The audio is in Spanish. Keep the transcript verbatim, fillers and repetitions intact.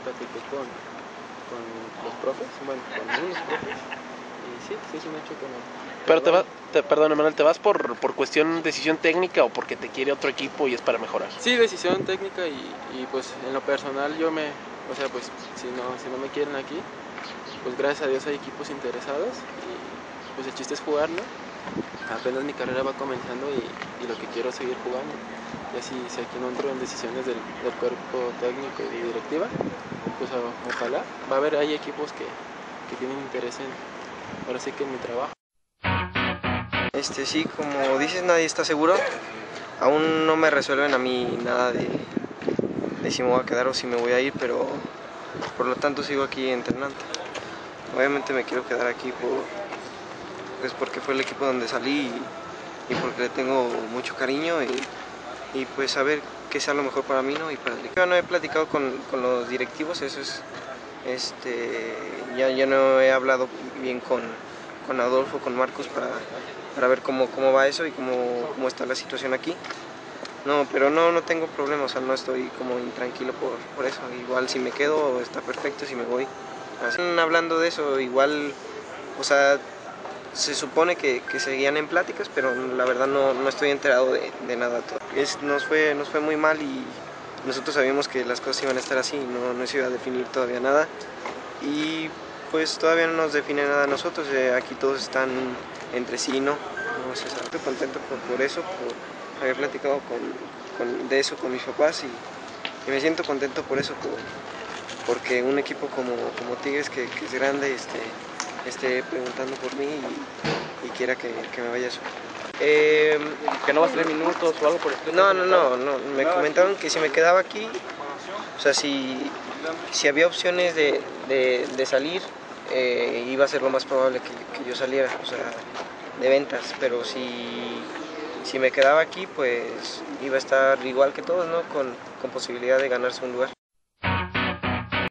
platiqué con, con los profes, bueno, con unos profes, y sí, sí es un hecho que no. Pero te vas, te, perdón, Emanuel, ¿te vas por, por cuestión, decisión técnica o porque te quiere otro equipo y es para mejorar? Sí, decisión técnica y, y pues en lo personal yo me, o sea, pues si no, si no me quieren aquí, pues gracias a Dios hay equipos interesados y pues el chiste es jugar, ¿no? Apenas mi carrera va comenzando y, y lo que quiero es seguir jugando. Y así, si aquí no entro en decisiones del, del cuerpo técnico y directiva, pues o, ojalá. Va a haber, hay equipos que, que tienen interés en, ahora sí que en mi trabajo. Este sí, como dices, nadie está seguro. Aún no me resuelven a mí nada de, de si me voy a quedar o si me voy a ir, pero por lo tanto sigo aquí entrenando. Obviamente me quiero quedar aquí por, pues porque fue el equipo donde salí y, y porque le tengo mucho cariño y, y pues saber qué sea lo mejor para mí, ¿no? Y para el equipo. No he platicado con, con los directivos, eso es, este, ya, ya no he hablado bien con, con Adolfo, con Marcos para, para ver cómo, cómo va eso y cómo, cómo está la situación aquí. No, pero no, no tengo problema, o sea, no estoy como intranquilo por, por eso. Igual si me quedo está perfecto, si me voy. Así, hablando de eso, igual, o sea, se supone que, que seguían en pláticas, pero la verdad no, no estoy enterado de, de nada. Es, nos, fue, nos fue muy mal y nosotros sabíamos que las cosas iban a estar así, no, no se iba a definir todavía nada. Y pues todavía no nos define nada a nosotros, eh, aquí todos están entre sí, ¿no? No sé, estoy contento por, por eso, por haber platicado con, con, de eso con mis papás y, y me siento contento por eso, por, porque un equipo como, como Tigres, que, que es grande, este, esté preguntando por mí y, y quiera que, que me vaya a su. Eh, ¿Que no vas a tener minutos o algo por el estilo? No, no, no, no, me comentaron que si me quedaba aquí, o sea, si, si había opciones de, de, de salir, eh, iba a ser lo más probable que, que yo saliera, o sea, de ventas, pero si, si me quedaba aquí, pues iba a estar igual que todos, ¿no? Con, con posibilidad de ganarse un lugar.